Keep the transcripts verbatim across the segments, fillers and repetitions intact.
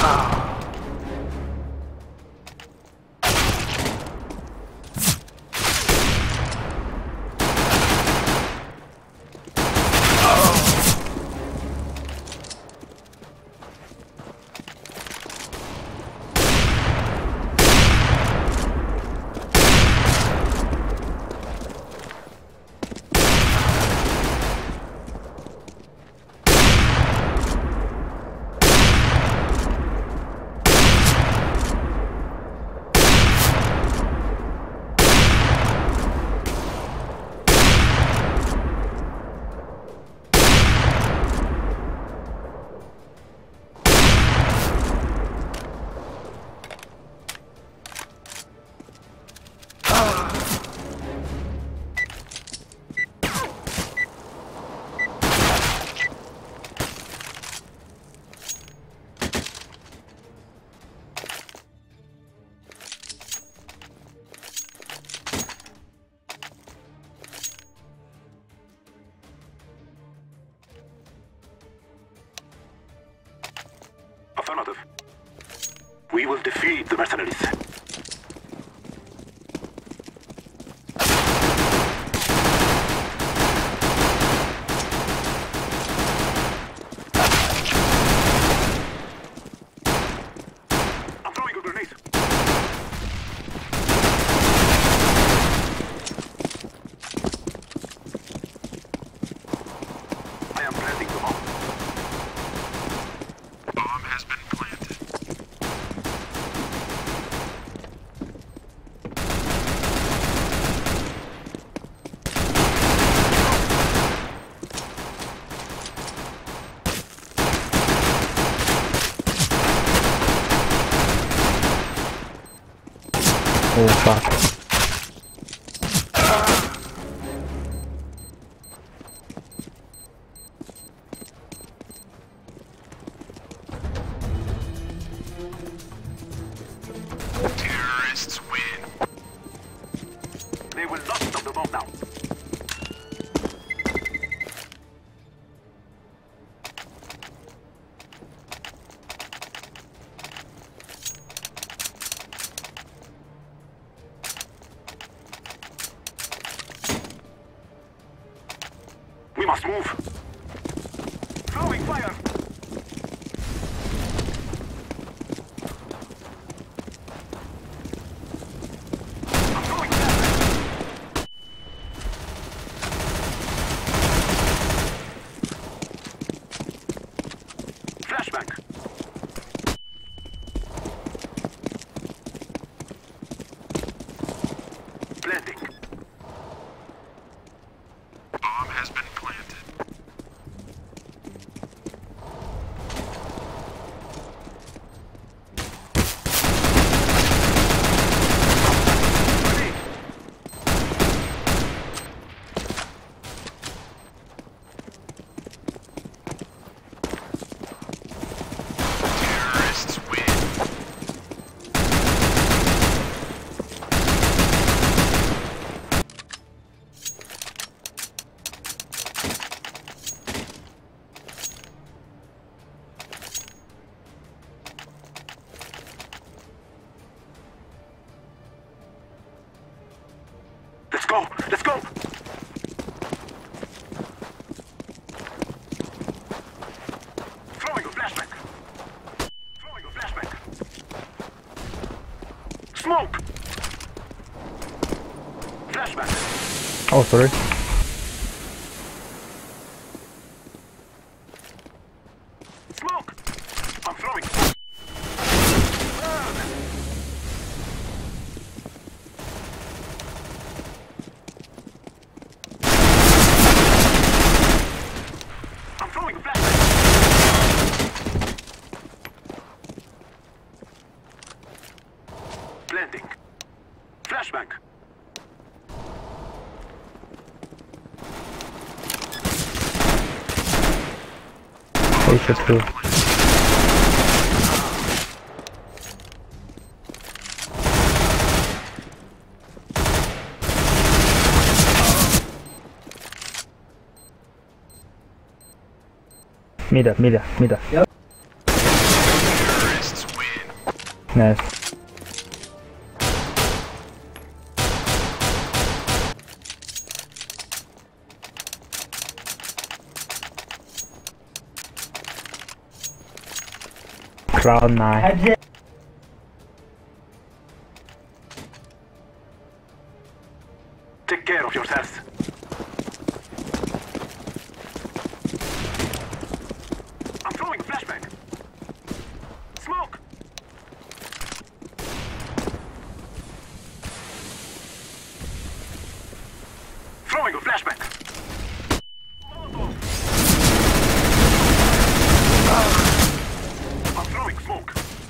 Affirmative. We will defeat the mercenaries. I'm throwing a grenade. I am planting the bomb. Oh fuck. Terrorists win. They will not stop the bomb now. We must move. Throwing fire. I'm going fast. Flashbang. Blending. Bomb has been planted. Terrorists win. Let's go! Let's go! Throwing a flashback! Throwing a flashback! Smoke! Flashback! Oh, sorry. Smoke! I'm throwing! Burn! I'm throwing a flashback! Blending. Flashbang. Oh, shit, too. Mida, mida, mida. Terrorists Nice. Cloud nine. Take care of yourselves. I'm throwing a flashbang. Smoke! Throwing a flashbang. I'm throwing smoke.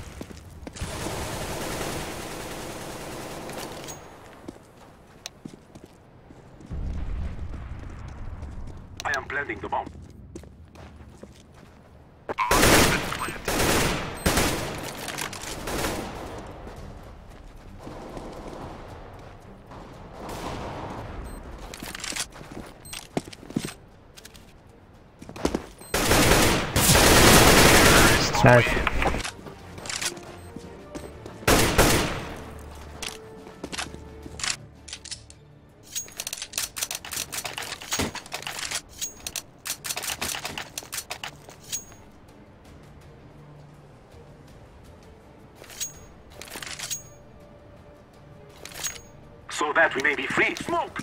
I am planting the bomb. Nice. So that we may be free. Smoke!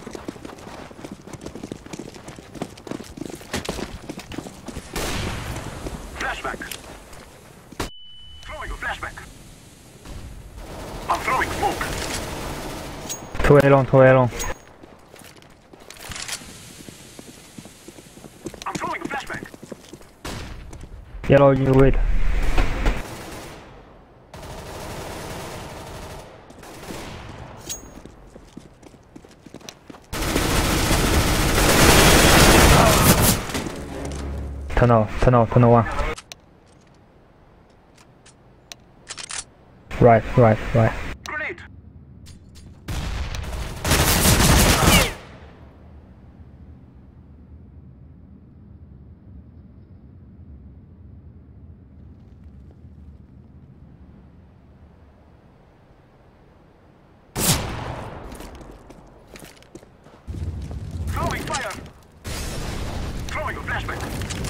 Flashback. Throwing a flashback. I'm throwing smoke. Two A long, two A long. I'm throwing a flashback. Yellow, you wait. Tunnel, tunnel, tunnel one. Right, right, right. Grenade. Throwing fire. Throwing a flashback.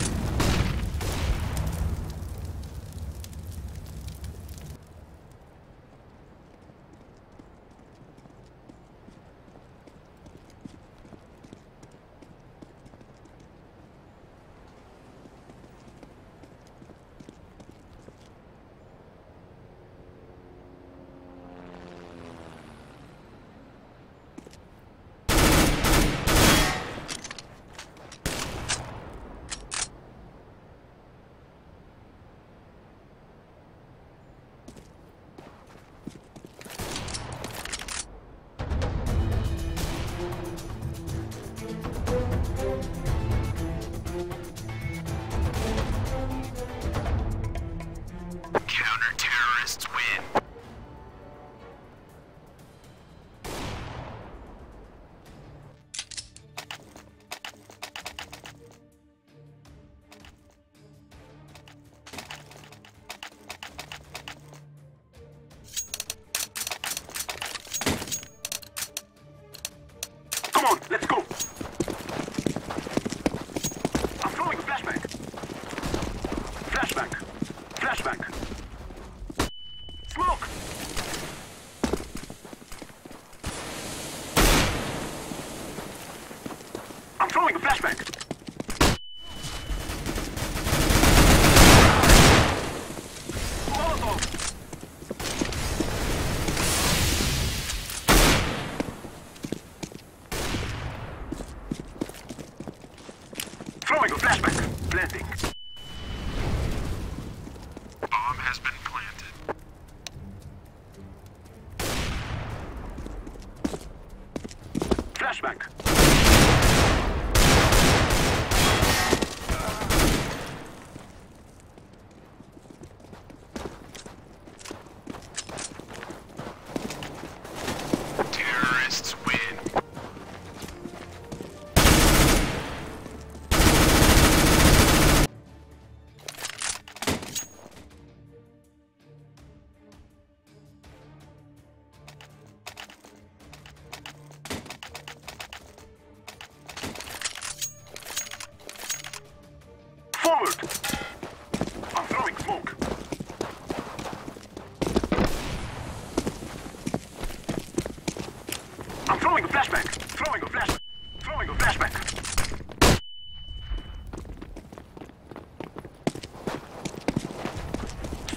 Counter-terrorists win. Come on, let's go. I'm throwing a flashbang. Flashbang. Flashbang. Smoke. I'm throwing a flashbang. Molotov. Throwing a flashbang. Planting. Bomb has been planted. Flashbang. Terrorists win.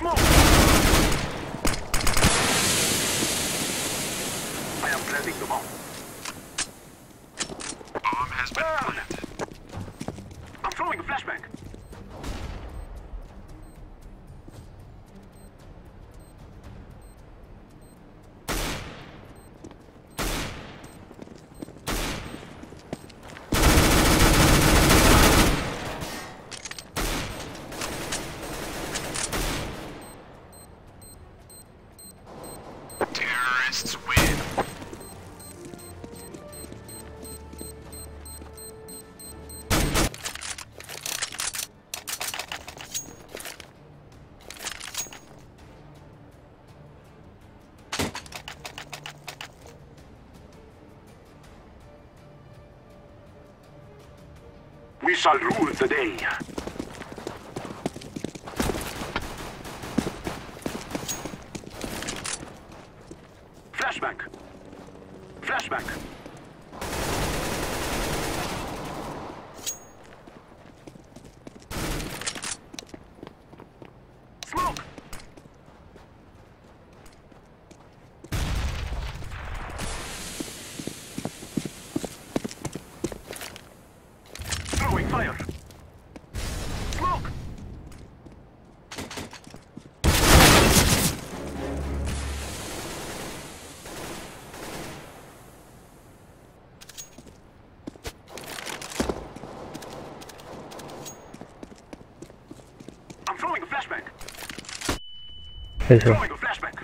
Smoke! I am planting the bomb. Bomb has been Burn! planted. I'm throwing a flashbang. Terrorists win. We shall rule the day. Flashbang. Flashbang. Smoke. Throwing fire. Smoke. I'm throwing a flashbang. Visual. Throwing a flashbang.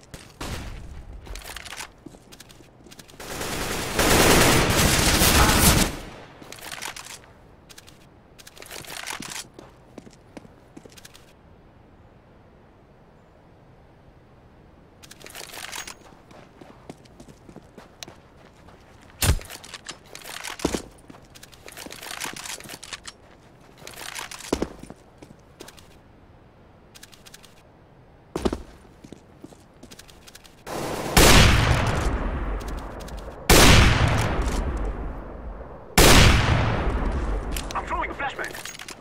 I'm throwing a flashbang.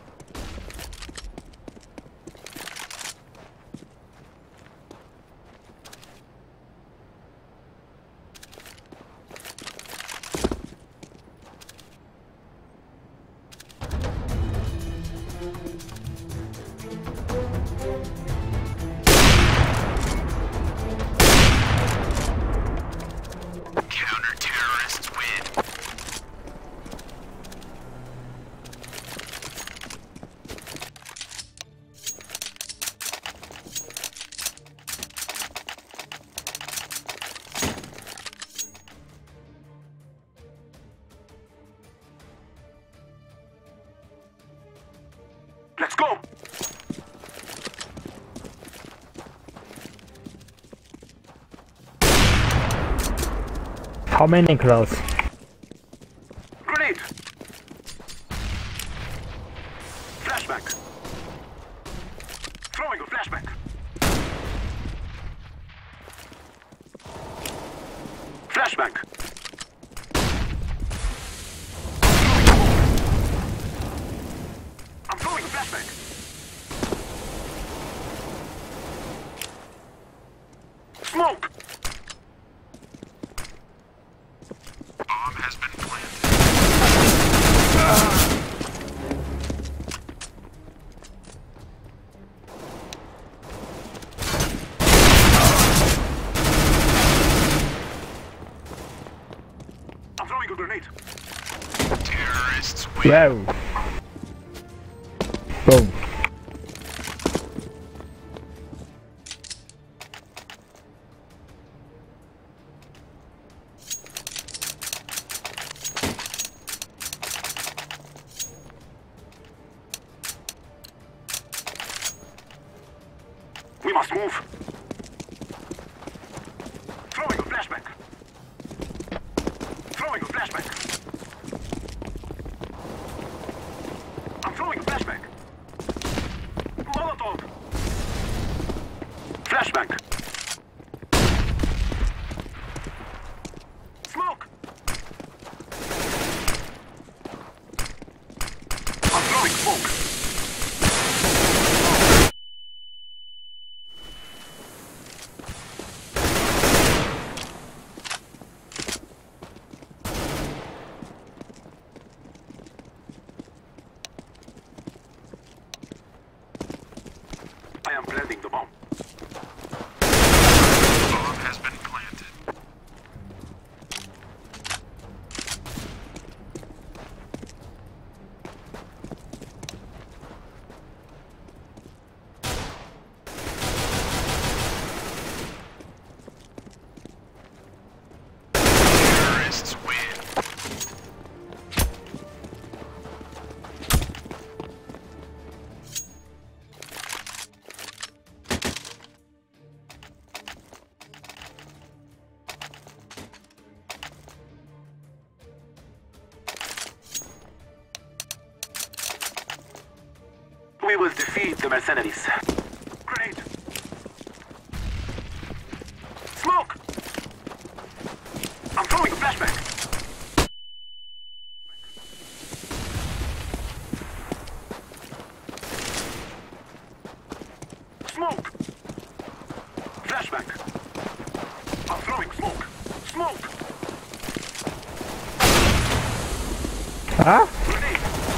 Counter-terrorists win. Let's go. How many close? Grenade. Flashbang. Throwing a flashbang. Flashbang. I'm throwing a flashbang. Smoke. Bomb has been planted. I'm throwing a grenade. Terrorists win. Wow. Boom. We must move. Throwing a flashbang. Throwing a flashbang. I'm throwing a flashbang. Molotov. Flashbang. Smoke. I'm throwing smoke. the mercenaries. Grenade. Smoke! I'm throwing a flashbang. Smoke! Flashbang. I'm throwing smoke. Smoke! Ah? Grenade.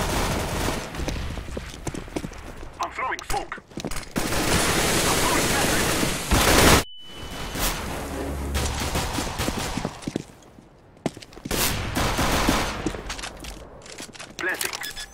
I'm throwing smoke. I'm throwing flashbang. Planting.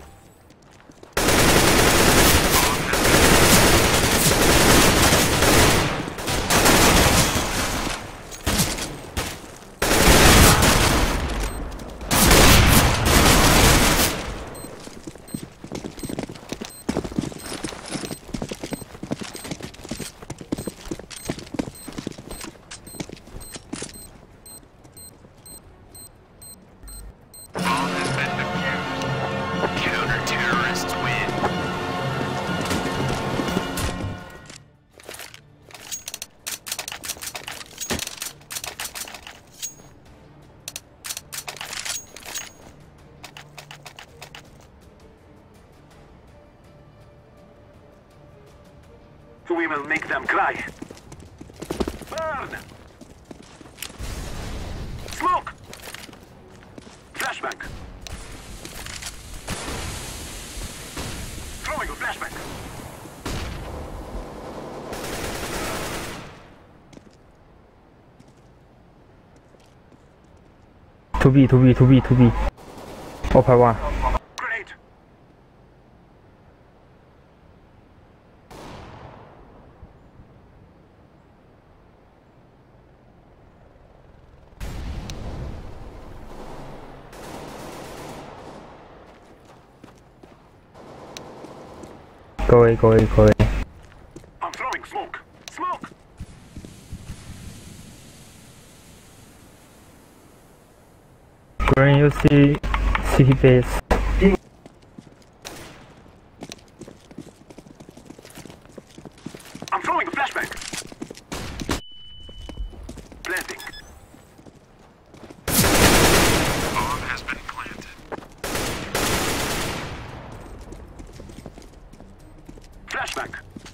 Bomb has been defused. Counter-terrorists win. We will make them cry. Burn! Smoke! Flashbang. Throwing a flashbang. two B, two B, two B, two B. Open one. Grenade. Go away, go away, go away. I'm throwing smoke. Smoke! Green, you see city base. I'm throwing a flashbang. Planting. Bomb has been planted. Flashbang.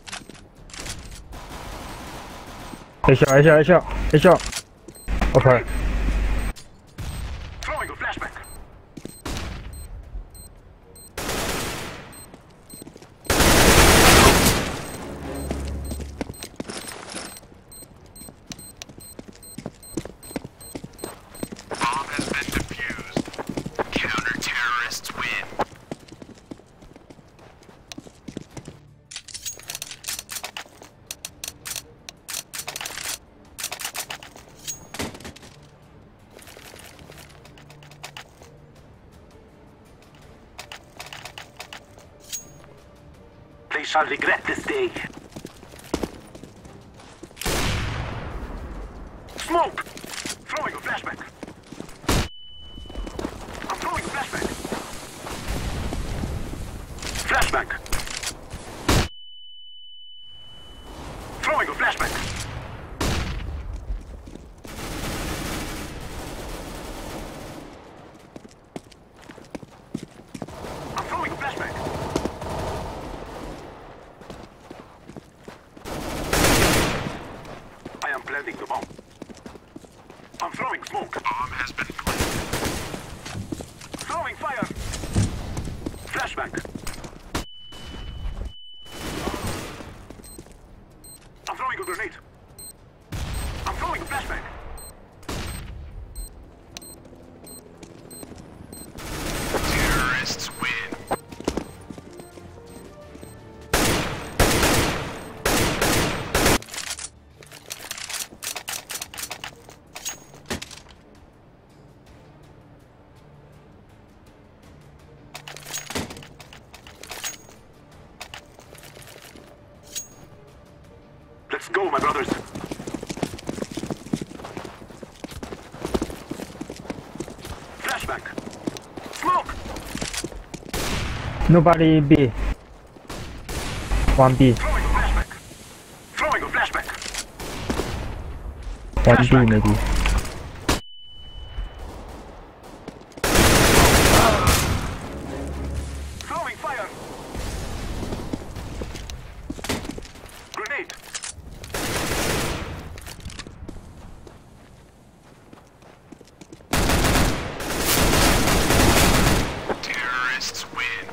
A shot, A shot, A shot, A shot. Okay. Throwing a flashbang. Bomb has been defused. Counter-terrorists win. They shall regret this day. Smoke! Throwing a flashbang. I'm throwing a flashbang. Flashbang. Throwing a flashbang. I'm throwing a flashbang. I am planting the bomb. I'm throwing smoke. Bomb has been planted. Throwing fire. Flashbang. I'm throwing a grenade. I'm throwing a flashbang. Terrorists win. Let's go, my brothers. Flashbang. Smoke. Nobody B. One B. Throwing a flashback. Throwing a flashback. One B maybe. Throwing fire. Grenade. Terrorists win.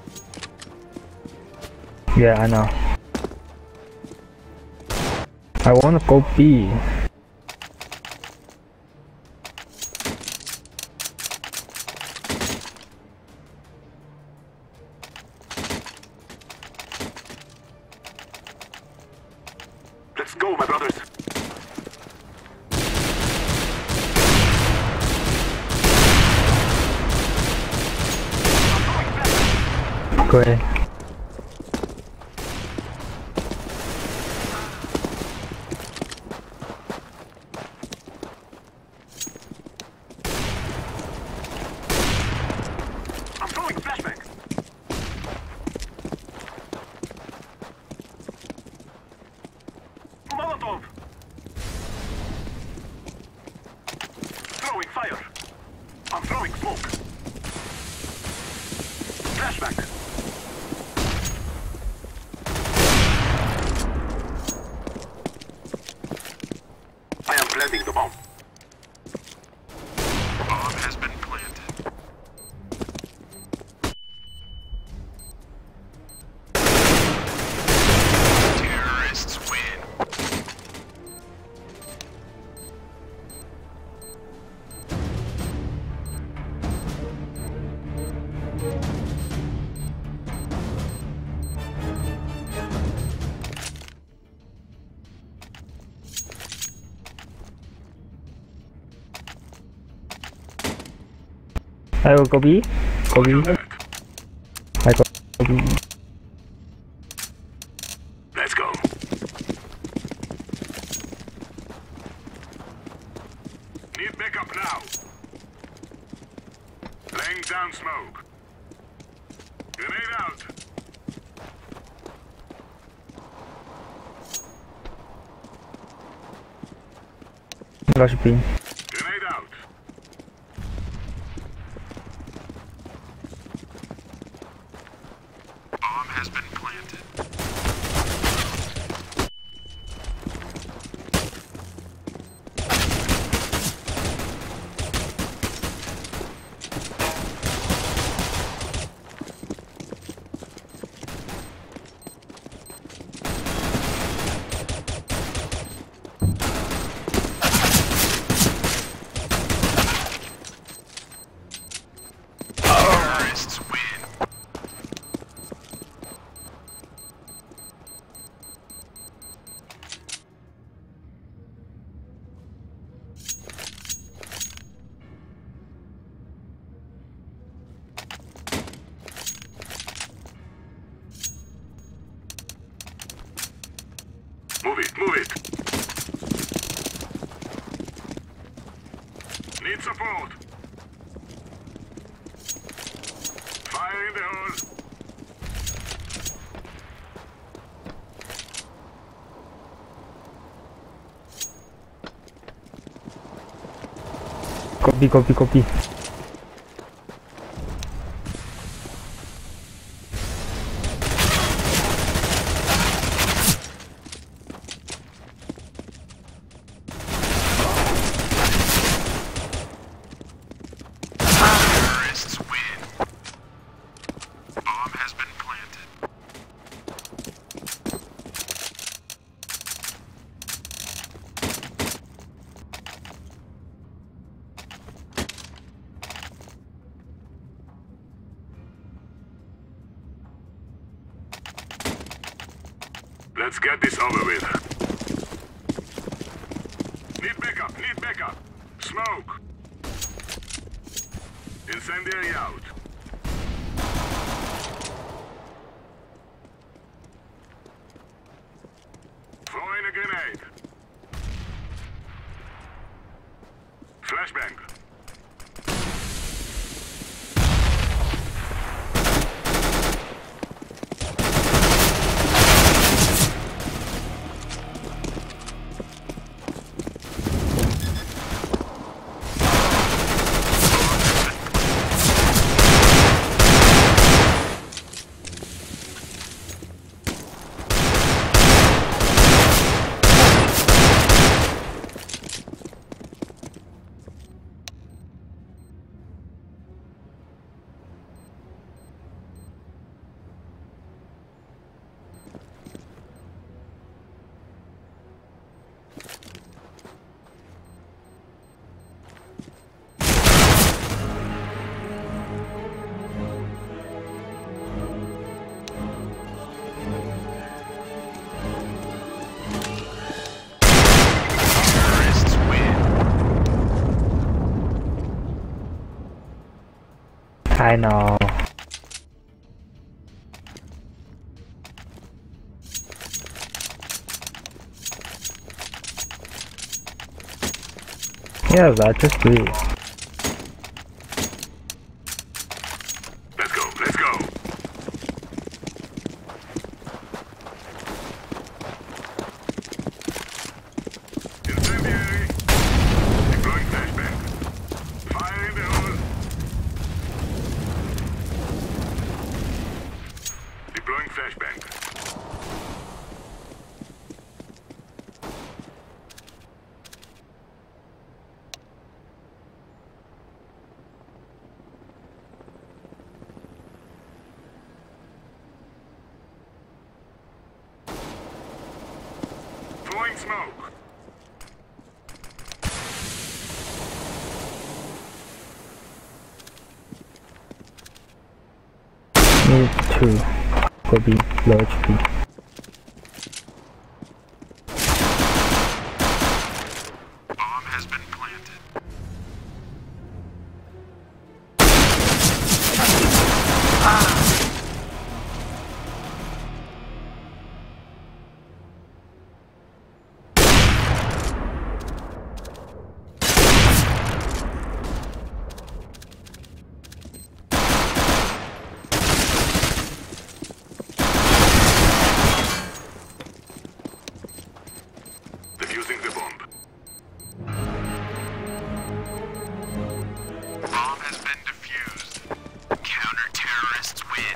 Yeah, I know. I wanna go B. Let's go, my brothers. Go ahead. I'm throwing a flashback. Molotov. Throwing fire. I'm throwing smoke. Flashback. I am planting the bomb. Bomb has been planted. Terrorists win. I will go B. Go B. I go B. Let's go. Need backup now. Laying down smoke. Grenade out. Rush B. Grenade out. Bomb has been planted. Terrorists win. Move it, move it. Need support. Fire in the hole. Copy, copy, copy. Terrorists win. Bomb has been planted. Let's get this over with. Need backup, need backup. Smoke. Incendiary out. Throwing a grenade. Flashbang. I know. Yeah, that just do it. Let's go, let's go. Incendiary. Deploying flashbang. Fire in the hole. Deploying flashbang. Throwing smoke. Need to go be low H P. Bomb has been planted. Defusing the bomb. Bomb has been defused. Counter-terrorists win.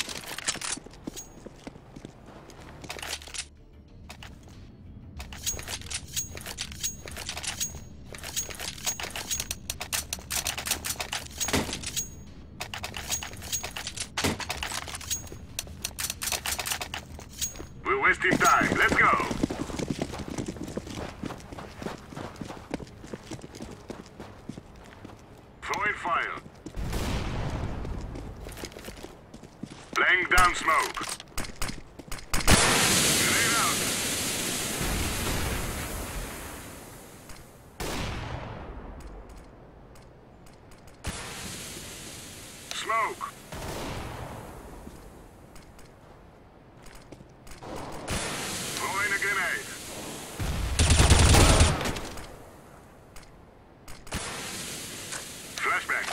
We're wasting time. Let's go. Throwing fire. Laying down smoke. Grenade out. Smoke. Throwing a grenade. Flashbang.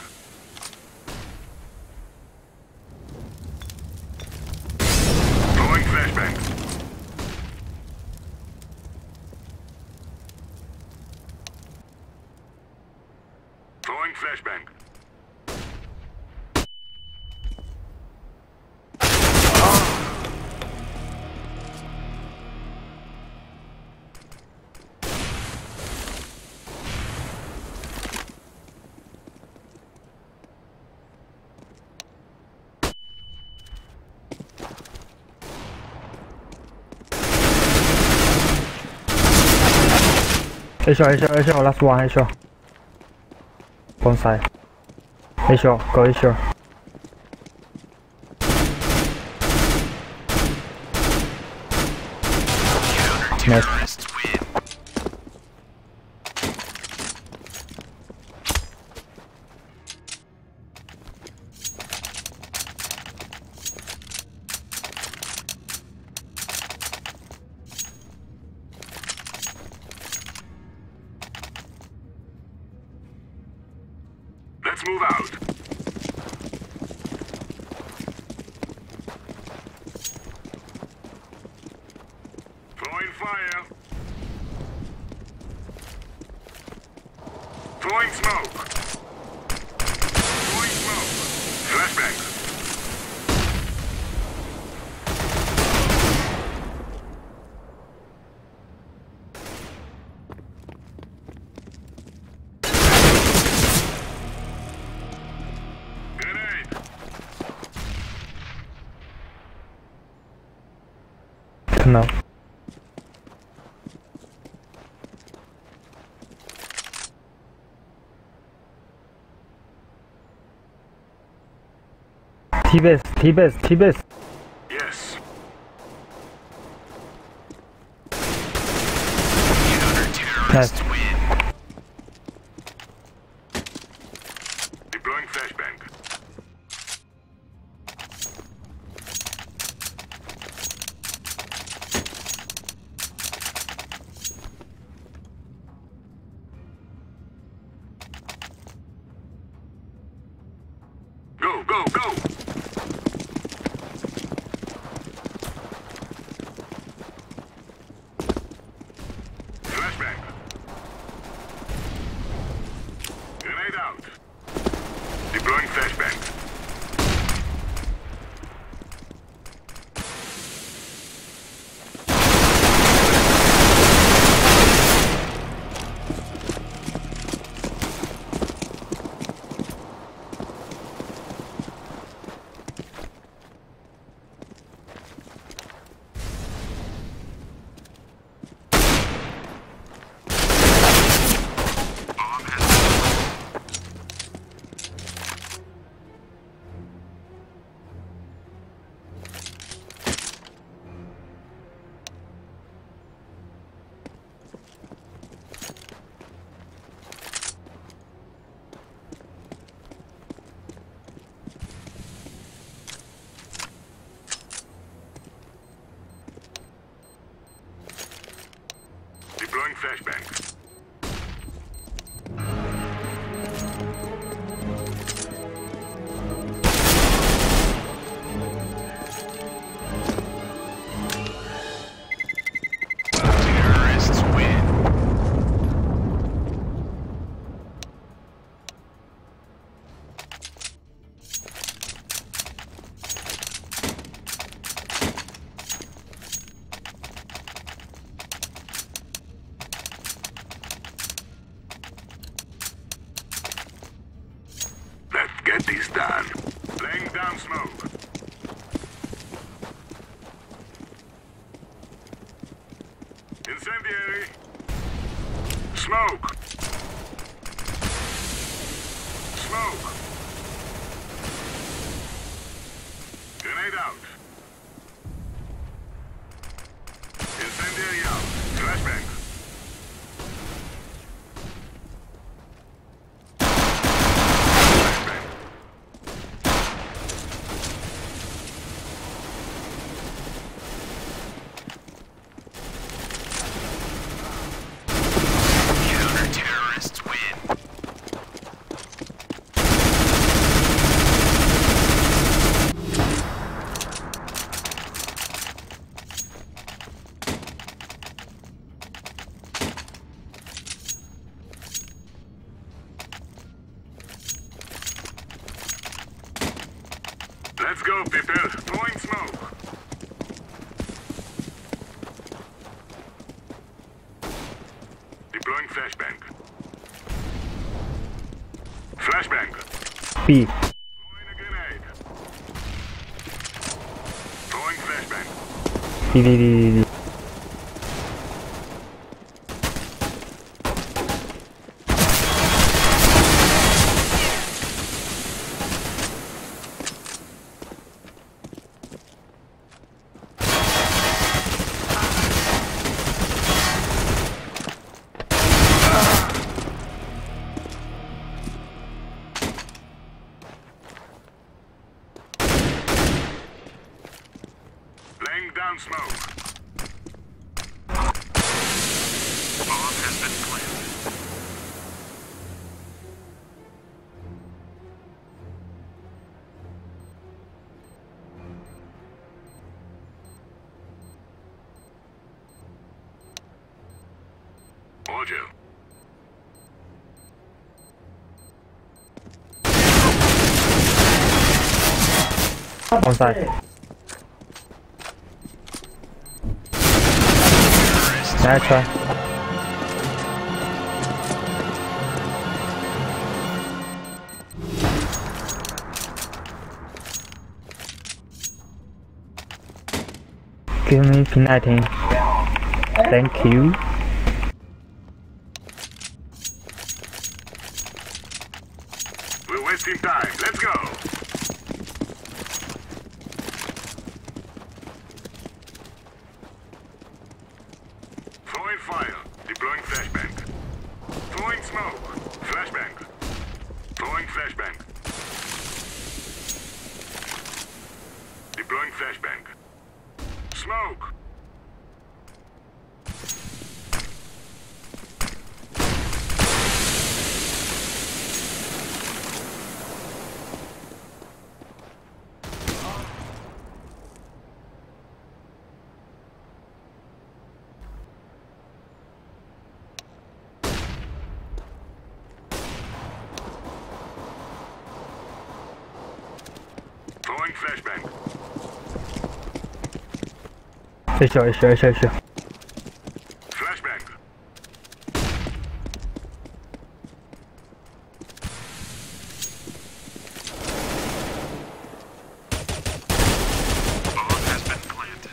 Throwing flashbang. Throwing flashbang. A shot, A shot, A shot, last one, A shot. One side. A shot, go A shot. Counter-terrorists win. Let's move out. Throwing fire. Throwing smoke. Throwing smoke. Flashbang. Grenade. No. T-base, T-base, T-base. Yes. Counter-terrorists win. Deploying flashbang. flashbang. Grenade out. Deploying flashbang. Deploying flashbang. Terrorists win. Let's get this done. Laying down smoke. Incendiary. Smoke. Smoke. Grenade out. Incendiary out. Flashbang. Flashbang. Counter-terrorists win. Let's go, people. Throwing smoke. Deploying flashbang. Flashbang. B. Throwing a grenade. Throwing flashbang. D D D D D. Laying down smoke. Bomb has been planted. Audio. On side. Nice try. Give me P nineteen. Thank you. We're wasting time. Let's go. Throwing fire. Deploying flashbang. Throwing smoke. Flashbang. Throwing flashbang. Deploying flashbang. Smoke. Еще, еще, еще, еще. Flashbang. Bomb has been planted.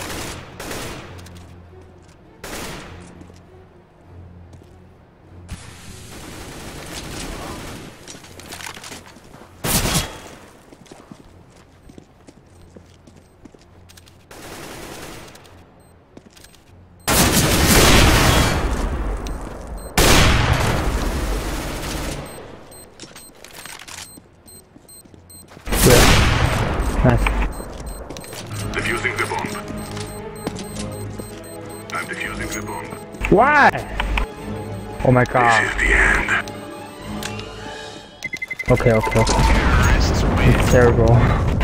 Nice. Defusing the bomb. I'm defusing the bomb. Why? Oh my This god. is the end. Okay, okay, okay. Terrorists win. It's terrible.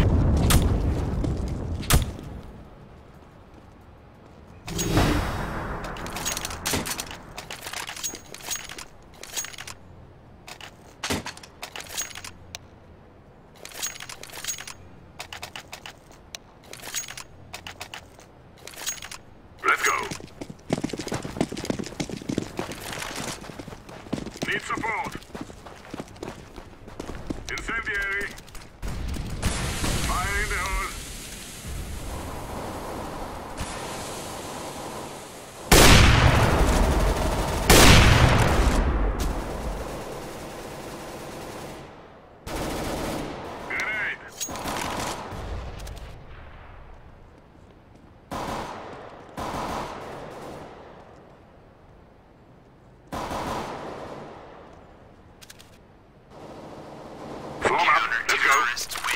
Let's go. Need support. Incendiary. Fire in the hole. Grenade. Form up. Let's go. Counter-terrorists